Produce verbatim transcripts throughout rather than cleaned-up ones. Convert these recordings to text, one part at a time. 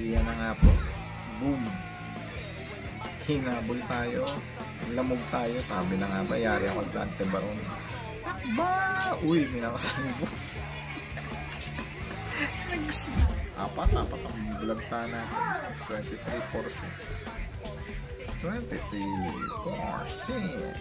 Iyan na nga po. Boom. Hinabol tayo. Lamog tayo. Sabi na nga ba, yari ako Dante Baron. Ba! Uy, minakasalbo. Apat, apat ang bulagta natin. twenty-three four six. twenty-three four six.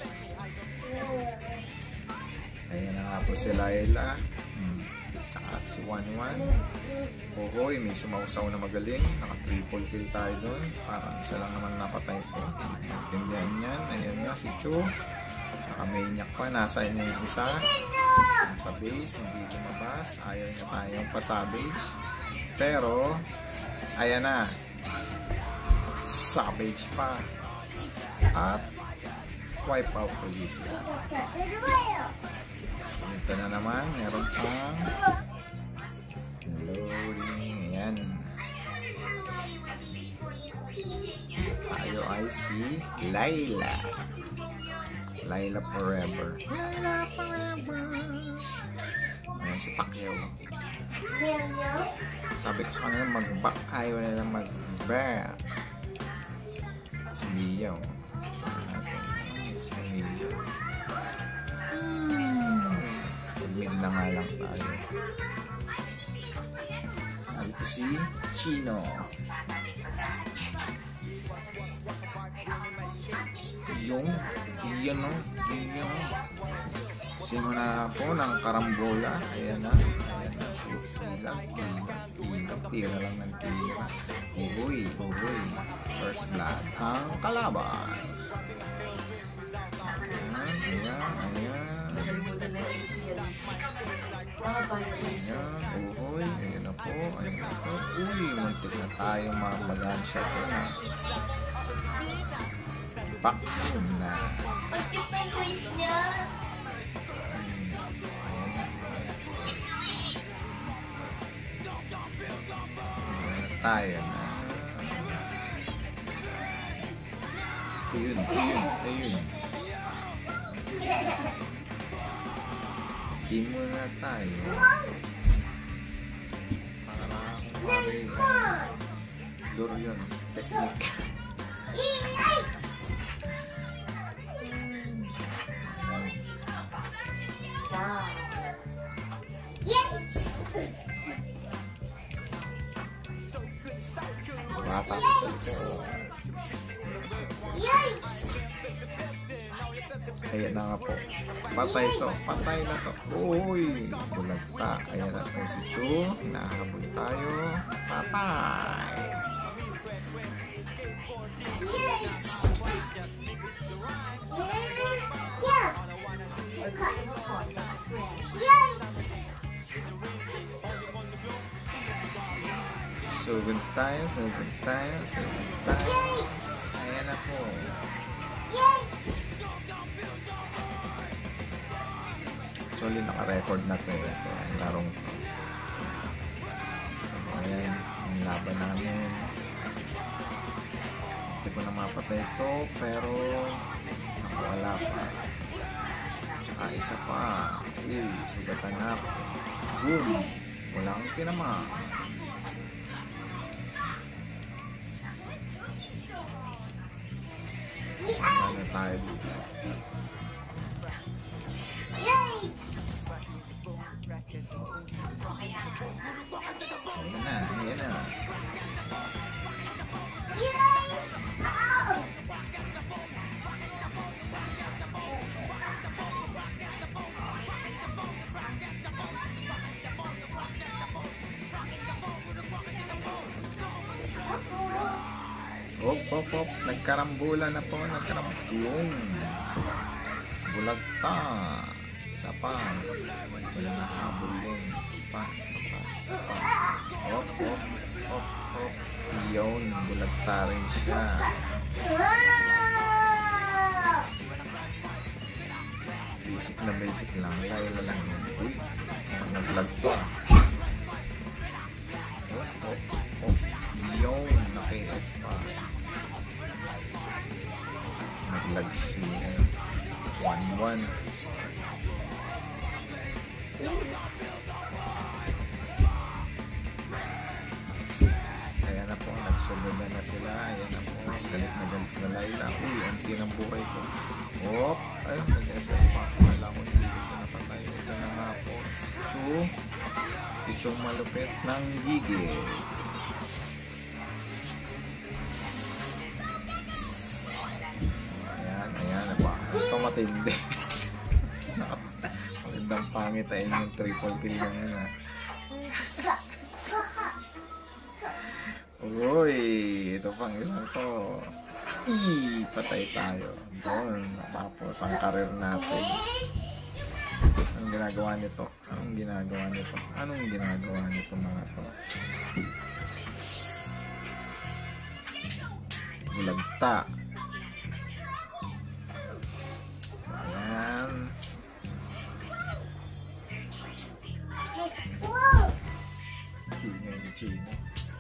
Ayan na nga po si Laila. Hmm. Tsaka si one one. Ohoy, may sumausaw na magaling. Naka-triple kill tayo doon. Parang isa lang naman napatay ko. Natindihan yan. Ayan nga si Chu. Naka-maniac pa. Nasa inyo yung isa. Nasa base. Hindi lumabas. Ayaw niya tayong pa-savage. Pero, ayan na. Savage pa. At, wipe out police. Ito na naman, meron pang loading. Ayan. Tayo ay si Laila. Laila forever. Laila forever. Ayan si Pacquiao. Sabi ko sa kanila mag-back. Ayaw nila mag-back. Si Leo. Mid na nga lang tayo. Dito si Chino. Yung iyan no, iyan no. Simula po ng karambola. Ayan na. Ayan na. Tila, tila, tila. Tira lang ng tira. Uy, uy. First blood. Ang kalaban. Ayan, ayan, ayan. Ayan, uhoy, ayan na po, ayan na po. Uy, muntik na tayong mga mag-gunshot na. Pak na. Muntik na yung voice niya. Ayan tayo na. Ayun, ayun, ayun. Team muna tayo. Para kumari lure yun. Technique. Bata sa ito. Ayan na nga po. Patay to. Patay na to. Uy! Bulagta. Ayan na po si Chu. Hinahabol tayo. Patay! Sugod tayo. Sugod tayo. Sugod tayo. Ayan na po. Actually, naka-record na ito. Ito ang larong ito. So, ayan. Ang laban namin. Hindi ko na mapatay ito. Pero, wala pa. Tsaka isa pa. Uy, sugatan na. Boom! Walang tinama. Ano tayo dito? Ayan na, ayan na. Op, op, op. Nagkarambula na po. Nagkarambulong. Bulagta. Isa pa. Wala na habulong. Pa, pa, pa. Op, op, op, op. Yun. Bulagta rin siya. Basic na basic lang. Laila lang yun. Uy. Naglagto. Op, op, op. Yun. Naki-S pa. Naglag siya. one one. Kaya Nagsusubugan na sila. Ayan na po. Galit na galit na Layla. Uy, anti ng buhay ko. Hop! Ayun, nag-S S pa. Wala ko hindi ko siya napatay. Ito na nga po. Si Chu. Si Chu malupit ng gigil. Ayan, ayan. Aba, ito matindi. Magandang pangit ay yung triple kill lang yun ha. Uy, ito pang isang to. I, patay tayo. Doon, tapos ang karir natin. Anong ginagawa nito? Anong ginagawa nito? Anong ginagawa nito mga to? Bulagta. So, ayan. Ingay ni Chino.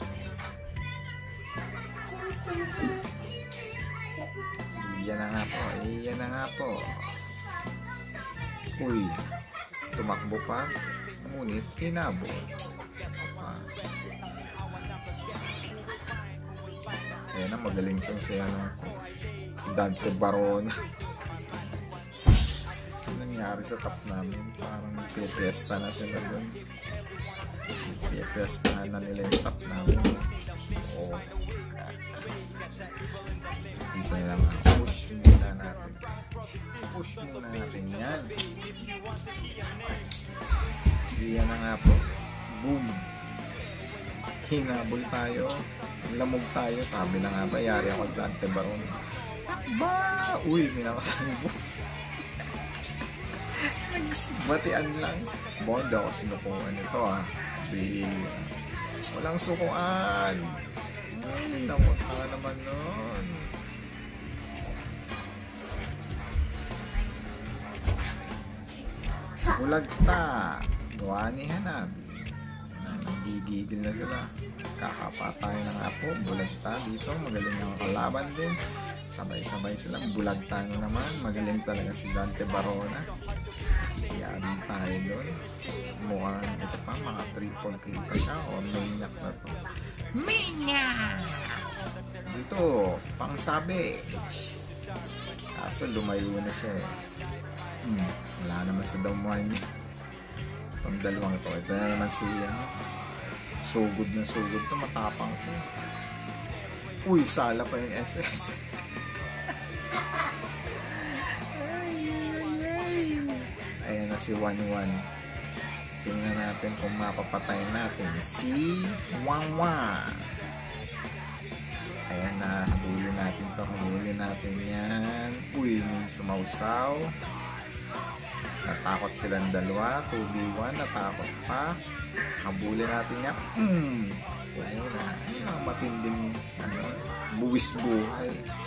Iyan na nga po, iyan na nga po. Uy, tumakbo pa, ngunit kinabo. Pa. Ayan na, magaling tong si, ano, si Dante Barona. Ano nangyari sa top namin? Parang nagpipiesta na sila dun. Nagpipiestahan na nila yung top namin. Oo. Dito na lang, push muna natin. Push muna natin yan. Iyan na nga po. Boom. Hinabol tayo. Lamog tayo. Sabi na nga ba, yari ako Dante Baron. Ba! Uy, minakasalbo. Nagbatian lang. Bonda ako sinukuan ito ah. Sabi, walang sukuan. Ay, namot ka naman nun. Bulagta. Gawa ni Hanabi. Nagigigil na sila. Kakapatay na nga po. Bulagta dito. Magaling ang kalaban din. Sabay-sabay silang bulagta na naman. Magaling talaga si Dante Barona. Yan tayo doon. Mukhang ito pa. Mga triple kill pa siya. O maniac na to. Maniac! Dito. Pang savage. Kaso lumayo na siya eh. Hmm, wala naman sa damuhan niya. Itong dalawang to. Ito na naman si ano, sugod na sugod to. Matapang to. Uy, sala pa yung S S. Ayan na si one one. Tingnan natin kung mapapatay natin si Wang Wang. Ayan na, habulin natin to. Habulin natin yan. Uy, may sumausaw. Natakot silang dalawa. two v one. Natakot pa. Habulin natin yan. Hmm. Ayun na. Ayun ang matinding ano, buwis buhay.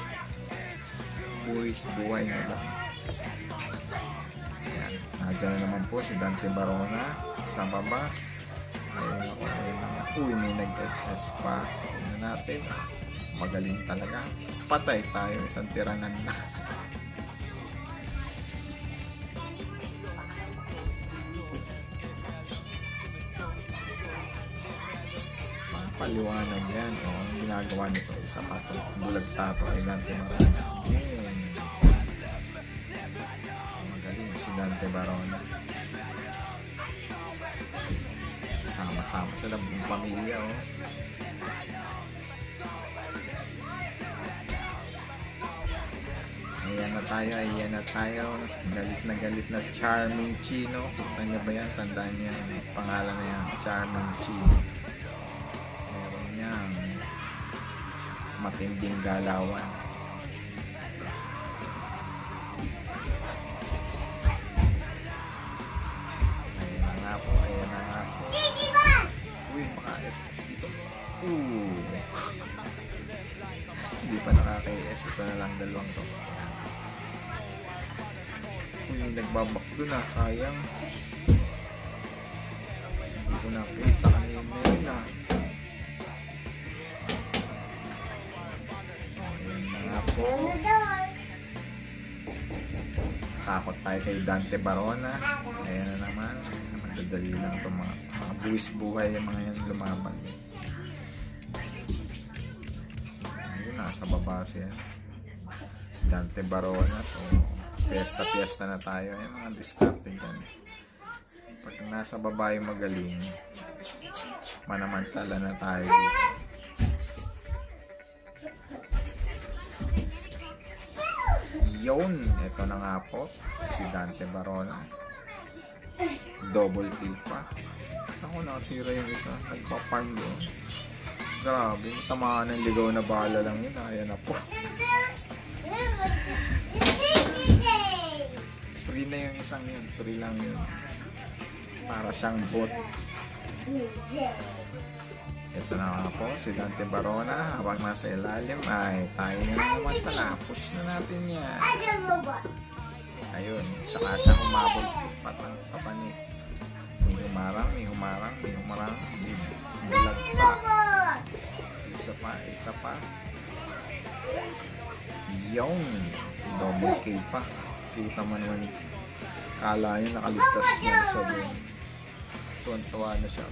Buwis buhay na lang. Ayan. Nandiyan na naman po si Dante Barona. Sa baba. Ayun ako. Ayun na. Uy, may nag-S S pa. Ayun na natin. Magaling talaga. Patay tayo. Isang tiranan na. Paliwanag yan. O, ang ginagawa nito isa pa ito. Bulagta ito ay Dante Barona. Hmm. Magaling si Dante Barona. Sama-sama sila buong pamilya. O. Ayan na tayo. Ayan na tayo. Galit na galit na Charming Chino. Ano ba yan? Tandaan niyo yung pangalan na yan. Charming Chino. Matinding galawan. Ayan na nga po, ayan na nga po. Uy, maka-S S dito. Ooh. Hindi pa nakaka-S. Ito na lang dalawang to. Uy, nagbabak doon ah, sayang. Hindi ko nakita kanina yun ah. Takot tayo kay Dante Barona. Ayan na naman. Madadali lang itong mga, mga buwis buhay yung mga yan lumaban. nasa baba siya. Si Dante Barona. So, fiesta-fiesta na tayo. Ay, mga discarded yan. Pag nasa baba yung magaling, manamantala na tayo dito. Yun, ito na nga po si Dante Barona. Double kill pa. Saan ko nakatira yung isa? Nagpa-farm doon. Grabe, tamaan ng ligaw na bala lang yun. Ayan na po. Free na yung isang yun. Free lang yun. Para siyang bot. Ito na nga po si Dante Barona. Habang nasa ilalim ay tayo na naman pala. Push na natin yan. Ayun, saka siya humabol patang kapani. May humarang, may humarang, may humarang. Bulag pa. Isa pa, isa pa. Yung double kill pa. Kita mo naman. Kala nyo nakaligtas niya sa doon. Tuwan-tuwa na siya.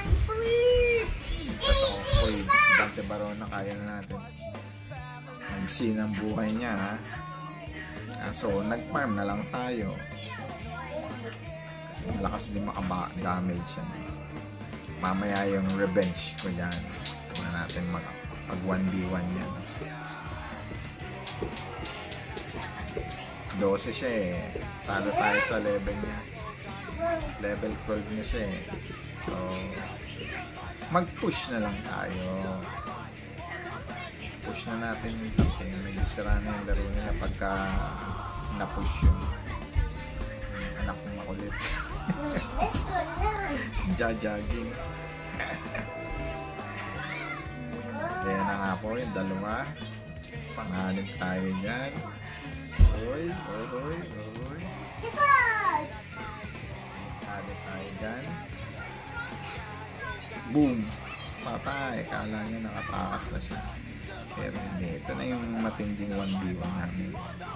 Tapos ako, oy, si Dante Barona, kaya na natin. Nagsin ang buhay niya, ha. Ah, so, nag-farm na lang tayo. Kasi malakas din makaba-damage yan. Mamaya yung revenge ko dyan. Huwag na natin mag one v one yan. twelve siya eh. Talo tayo sa level niya. Level twelve na siya eh. So, mag-push na lang tayo. Push na natin yung tapos. Medyo sira na yung laro nila pagka na-push yung anak ng makulit. Ja-jogging. Kaya na nga po yung dalawa. Panghanip tayo dyan. Oy, oy, oy, oy. Hanip tayo dyan. Boom! Patay. Kala nyo nakatakas na siya. Pero hindi. Ito na yung matinding one v one namin.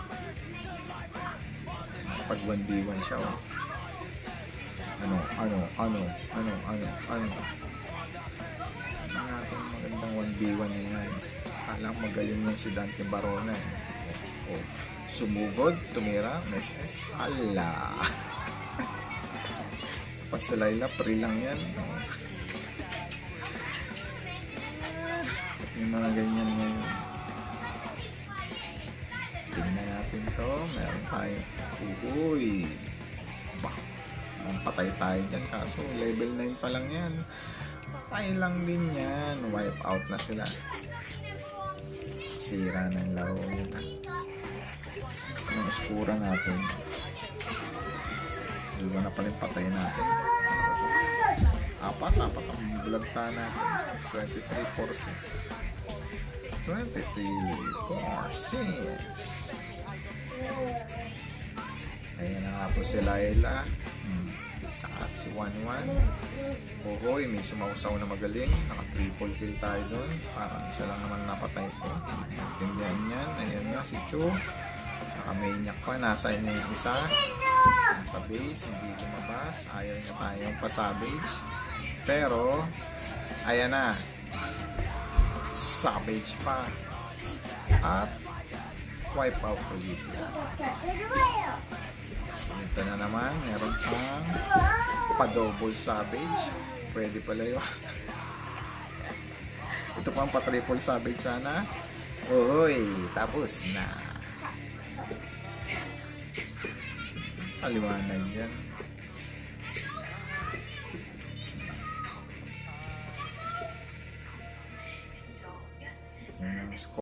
Pag one v one siya, oh. Ano, ano, ano, ano, ano, ano. Ang ating magandang one v one yan. Alam, magaling yan si Dante Barona. Eh. Oh, sumugod, tumira, meses. Ala! Pasalayla, pre lang yan. Oh. Yung mga ganyan ngayon. Tingnan natin to. Meron tayo. Uy! Bah! Patay tayo dyan. Kaso level nine pa lang yan. Patay lang din yan. Wipe out na sila. Sira ng laro nila. Anong skura natin? Dito na pala yung patay natin. Apat, apat ang bulagta natin. twenty-three percent. twenty-three percent. Ayan na nga po si Laila. Hmm. Tsaka si one one. Ohoy, may sumausaw na magaling. Naka-triple kill tayo dun. Parang isa lang naman napatay ko. Natindihan yan. Ayan na si Chu. Naka-maniac pa. Nasa inyo yung isa. Nasa base. Hindi lumabas. Ayaw niya tayong pa-savage. Pero, ayan na. Savage pa. At, wipe out police yan. So, ito na naman. Meron pang pa-double savage. Pwede pala yun. Ito pang pa-triple savage sana. Uy, tapos na. Paliwanag yan.